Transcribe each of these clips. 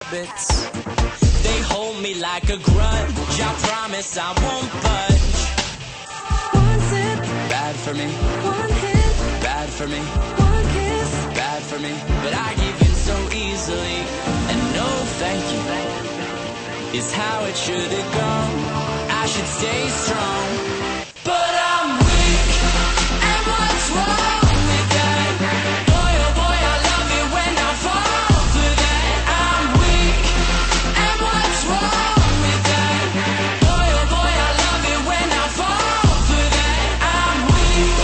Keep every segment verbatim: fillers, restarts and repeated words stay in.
habits, they hold me like a grudge. I promise I won't budge. One sip, Bad for me, one hit, bad for me, one kiss. bad for me. But I give in so easily, and no thank you is how it should have gone. I should stay strong, but I'm weak, and what's wrong with that? Boy, oh boy, I love it when I fall for that. I'm weak, and what's wrong with that? Boy, oh boy, I love it when I fall for that. I'm weak,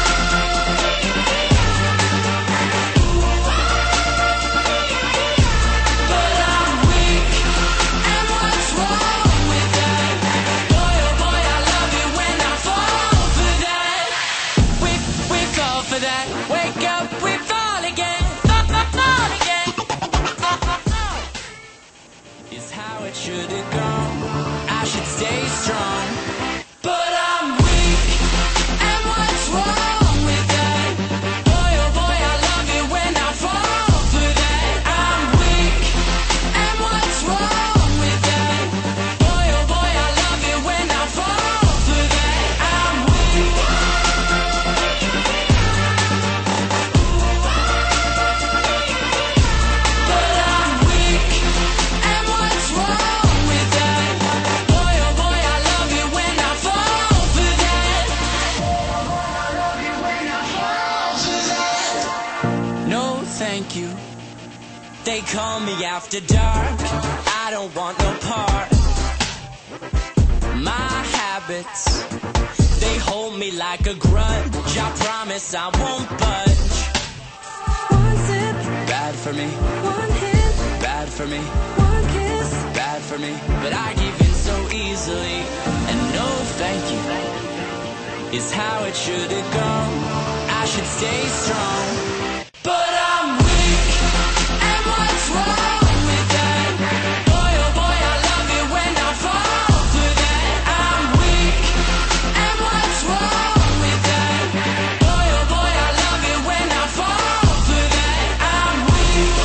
but I'm weak, and what's wrong with that? Boy, oh boy, I love it when I fall for that. We, we fall for that. Wake up, we fall again. Fall, fall, fall again. Is how it should have gone. I should stay strong, but I'm weak, and what's wrong with that? Boy, oh boy, I love it when I fall for that. I'm weak, and what's wrong with that? Boy, oh boy, I love it when I fall for that. I'm weak, but I'm weak, and what's wrong with that? Boy, oh boy, I love it when I fall for that. No, thank you. They call me after dark. I don't want no part. My habits, they hold me like a grudge. I promise I won't budge. One sip, Bad for me, one hit, bad for me, one kiss. bad for me. But I give in so easily, and no thank you is how it should have gone. I should stay strong, but I'm weak, and what's wrong with that? Boy, oh boy, I love it when I fall for that. I'm weak, and what's wrong with that? Boy, oh boy, I love it when I fall for that. I'm weak,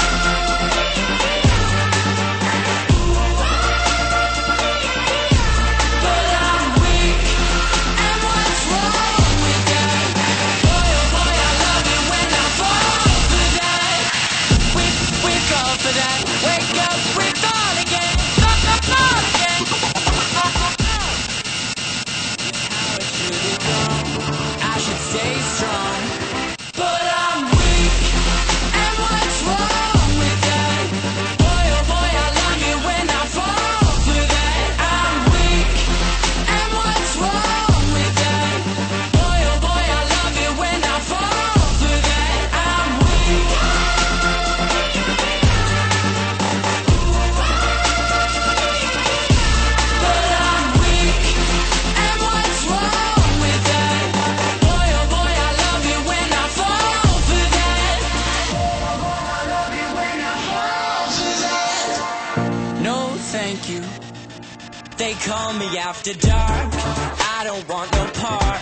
but I'm weak, and what's wrong with that? Boy, oh boy, I love it when I fall for that. We, we fall for that. Wake up, we fall again. Fall, fall, fall again. How it should have gone. I should stay strong, but I'm weak, and what's wrong with that? Boy, oh boy, I love it when I fall for that. I'm weak, and what's wrong with that? Boy, oh boy, I love it when I fall for that. I'm weak, but I'm weak, and what's wrong with that? Boy, oh boy, I love it when I fall for that. No, thank you. They call me after dark. I don't want no part.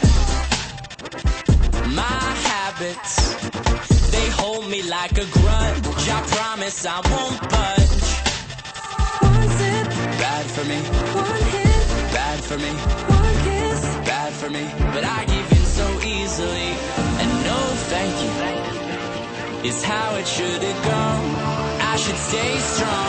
My habits, they hold me like a grudge. I promise I won't budge. One sip, Bad for me, one hit, bad for me, one kiss. bad for me. But I give in so easily, and no thank you is how it should have gone. I should stay strong,